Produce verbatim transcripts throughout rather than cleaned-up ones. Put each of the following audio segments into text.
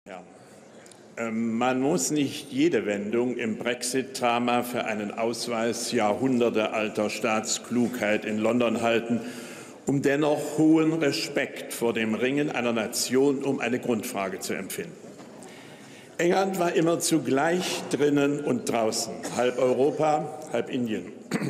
Ja. Ähm, man muss nicht jede Wendung im Brexit-Drama für einen Ausweis jahrhundertealter Staatsklugheit in London halten, um dennoch hohen Respekt vor dem Ringen einer Nation um eine Grundfrage zu empfinden. England war immer zugleich drinnen und draußen, halb Europa, halb Indien,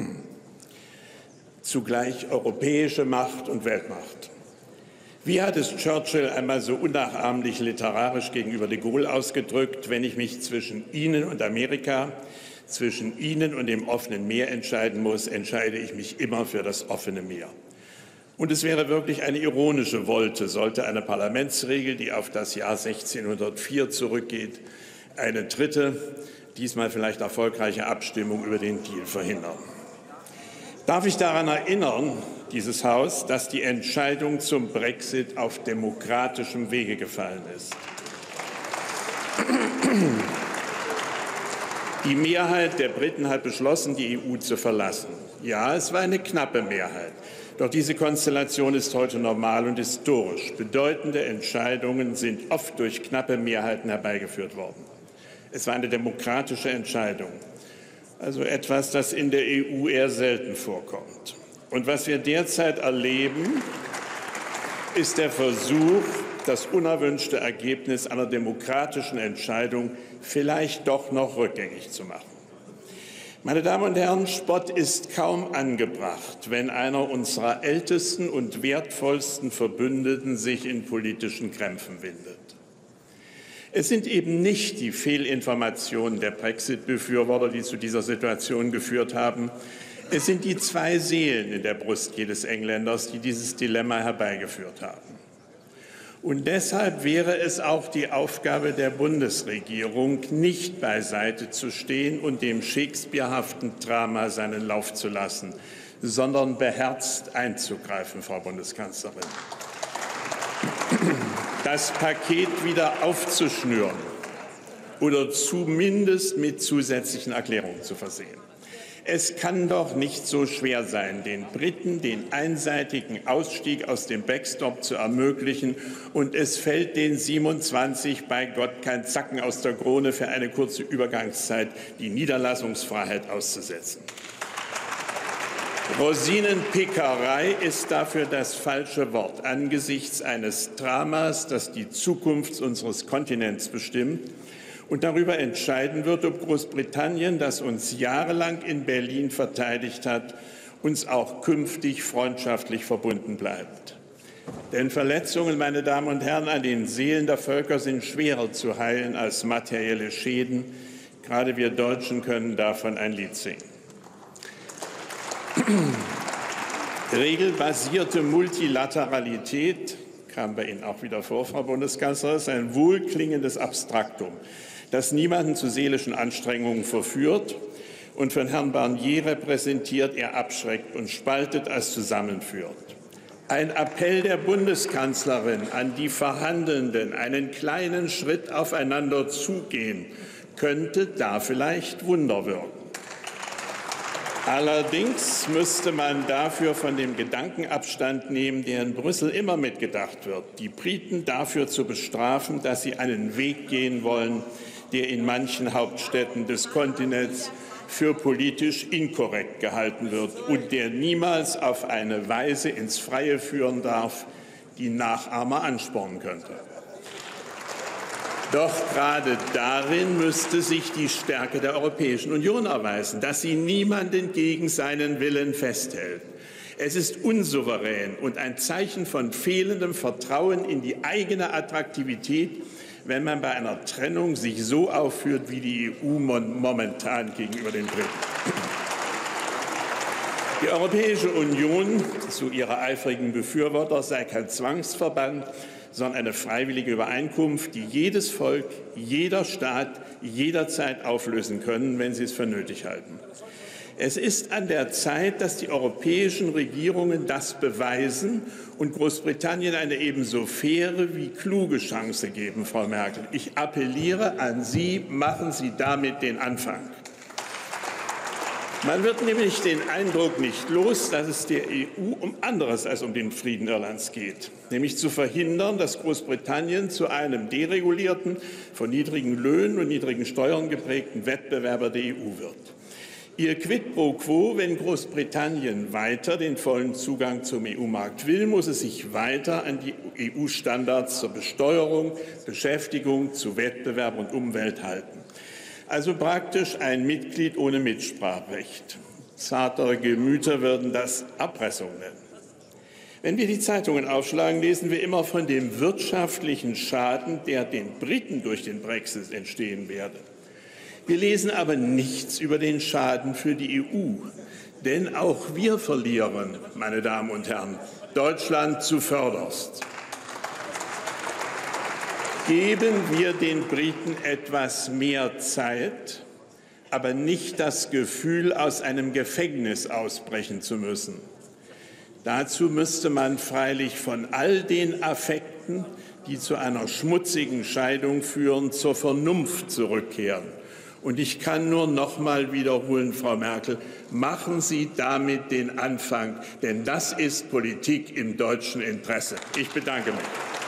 zugleich europäische Macht und Weltmacht. Wie hat es Churchill einmal so unnachahmlich literarisch gegenüber de Gaulle ausgedrückt: Wenn ich mich zwischen Ihnen und Amerika, zwischen Ihnen und dem offenen Meer entscheiden muss, entscheide ich mich immer für das offene Meer. Und es wäre wirklich eine ironische Wolte, sollte eine Parlamentsregel, die auf das Jahr sechzehnhundertvier zurückgeht, eine dritte, diesmal vielleicht erfolgreiche Abstimmung über den Deal verhindern. Darf ich daran erinnern, dieses Haus, dass die Entscheidung zum Brexit auf demokratischem Wege gefallen ist. Die Mehrheit der Briten hat beschlossen, die E U zu verlassen. Ja, es war eine knappe Mehrheit. Doch diese Konstellation ist heute normal und historisch. Bedeutende Entscheidungen sind oft durch knappe Mehrheiten herbeigeführt worden. Es war eine demokratische Entscheidung, also etwas, das in der E U eher selten vorkommt. Und was wir derzeit erleben, ist der Versuch, das unerwünschte Ergebnis einer demokratischen Entscheidung vielleicht doch noch rückgängig zu machen. Meine Damen und Herren, Spott ist kaum angebracht, wenn einer unserer ältesten und wertvollsten Verbündeten sich in politischen Krämpfen windet. Es sind eben nicht die Fehlinformationen der Brexit-Befürworter, die zu dieser Situation geführt haben. Es sind die zwei Seelen in der Brust jedes Engländers, die dieses Dilemma herbeigeführt haben. Und deshalb wäre es auch die Aufgabe der Bundesregierung, nicht beiseite zu stehen und dem shakespearehaften Drama seinen Lauf zu lassen, sondern beherzt einzugreifen, Frau Bundeskanzlerin. Das Paket wieder aufzuschnüren oder zumindest mit zusätzlichen Erklärungen zu versehen. Es kann doch nicht so schwer sein, den Briten den einseitigen Ausstieg aus dem Backstop zu ermöglichen, und es fällt den siebenundzwanzig bei Gott kein Zacken aus der Krone, für eine kurze Übergangszeit die Niederlassungsfreiheit auszusetzen. Rosinenpickerei ist dafür das falsche Wort angesichts eines Dramas, das die Zukunft unseres Kontinents bestimmt und darüber entscheiden wird, ob Großbritannien, das uns jahrelang in Berlin verteidigt hat, uns auch künftig freundschaftlich verbunden bleibt. Denn Verletzungen, meine Damen und Herren, an den Seelen der Völker sind schwerer zu heilen als materielle Schäden. Gerade wir Deutschen können davon ein Lied singen. Regelbasierte Multilateralität, kam bei Ihnen auch wieder vor, Frau Bundeskanzlerin, ist ein wohlklingendes Abstraktum, das niemanden zu seelischen Anstrengungen verführt und von Herrn Barnier repräsentiert, er abschreckt und spaltet als zusammenführt. Ein Appell der Bundeskanzlerin an die Verhandelnden, einen kleinen Schritt aufeinander zugehen, könnte da vielleicht Wunder wirken. Allerdings müsste man dafür von dem Gedanken Abstand nehmen, der in Brüssel immer mitgedacht wird, die Briten dafür zu bestrafen, dass sie einen Weg gehen wollen, der in manchen Hauptstädten des Kontinents für politisch inkorrekt gehalten wird und der niemals auf eine Weise ins Freie führen darf, die Nachahmer anspornen könnte. Doch gerade darin müsste sich die Stärke der Europäischen Union erweisen, dass sie niemanden gegen seinen Willen festhält. Es ist unsouverän und ein Zeichen von fehlendem Vertrauen in die eigene Attraktivität, wenn man bei einer Trennung sich so aufführt wie die E U momentan gegenüber den Briten. Die Europäische Union, so ihre eifrigen Befürworter, sei kein Zwangsverband, sondern eine freiwillige Übereinkunft, die jedes Volk, jeder Staat jederzeit auflösen können, wenn sie es für nötig halten. Es ist an der Zeit, dass die europäischen Regierungen das beweisen und Großbritannien eine ebenso faire wie kluge Chance geben, Frau Merkel. Ich appelliere an Sie, machen Sie damit den Anfang. Man wird nämlich den Eindruck nicht los, dass es der E U um anderes als um den Frieden Irlands geht, nämlich zu verhindern, dass Großbritannien zu einem deregulierten, von niedrigen Löhnen und niedrigen Steuern geprägten Wettbewerber der E U wird. Ihr Quid pro quo, wenn Großbritannien weiter den vollen Zugang zum E U-Markt will, muss es sich weiter an die E U-Standards zur Besteuerung, Beschäftigung, zu Wettbewerb und Umwelt halten. Also praktisch ein Mitglied ohne Mitspracherecht. Zartere Gemüter würden das Erpressung nennen. Wenn wir die Zeitungen aufschlagen, lesen wir immer von dem wirtschaftlichen Schaden, der den Briten durch den Brexit entstehen werde. Wir lesen aber nichts über den Schaden für die E U. Denn auch wir verlieren, meine Damen und Herren, Deutschland zuvörderst. Geben wir den Briten etwas mehr Zeit, aber nicht das Gefühl, aus einem Gefängnis ausbrechen zu müssen. Dazu müsste man freilich von all den Affekten, die zu einer schmutzigen Scheidung führen, zur Vernunft zurückkehren. Und ich kann nur noch mal wiederholen, Frau Merkel, machen Sie damit den Anfang, denn das ist Politik im deutschen Interesse. Ich bedanke mich.